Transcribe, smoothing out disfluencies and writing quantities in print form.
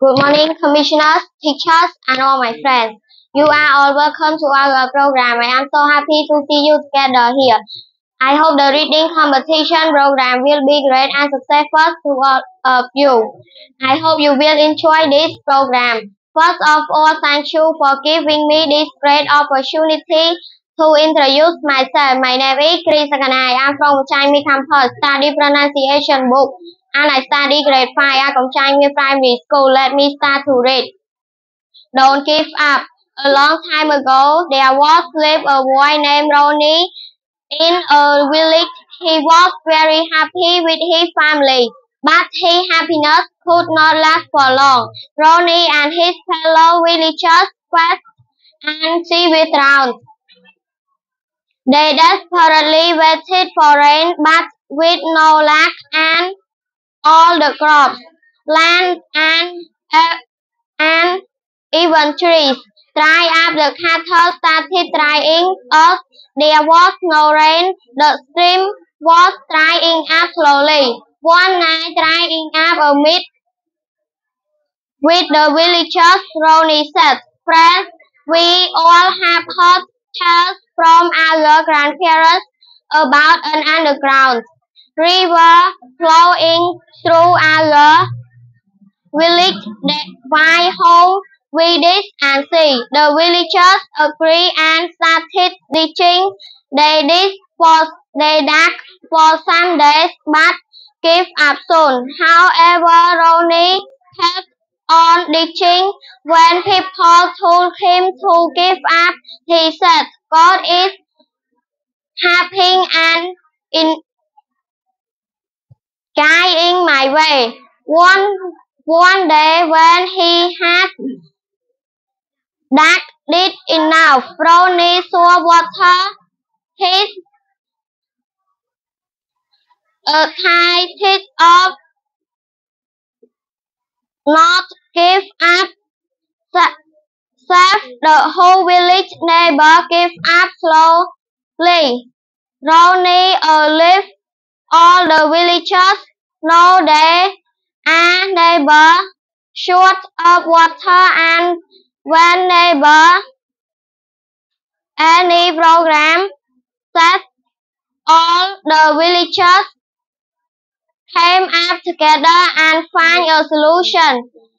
Good morning, commissioners, teachers, and all my friends. You are all welcome to our program. I am so happy to see you together here. I hope the reading competition program will be great and successful to all of you. I hope you will enjoy this program. First of all, thank you for giving me this great opportunity to introduce myself. My name is Kri Sakanai. I am from Changmi campus, study pronunciation book, and I study grade 5 at Changmi Primary School. Let me start to read. Don't give up. A long time ago, there was lived a boy named Ronnie in a village. He was very happy with his family, but his happiness could not last for long. Ronnie and his fellow villagers faced and severe drought. They desperately waited for rain, but with no luck, and all the crops, land, and even trees dried up. The cattle started drying up. There was no rain. The stream was drying up slowly. One night, drying up amid with the villagers, Ronnie said, "Friends, we all have heard tales from our grandparents about an underground river flowing through our village that why home we dig and see." The villagers agreed and started digging. They dug for some days but gave up soon. However, Ronnie kept on digging. When people told him to give up, he said, "God is helping and in guiding my way." One day when he had dug deep enough, Ronnie saw water. His tied up, not give up, save the whole village. Neighbor give up slowly. Ronnie lived. All the villagers know they are neighbor short of water, and when neighbor any program that all the villagers came up together and find a solution.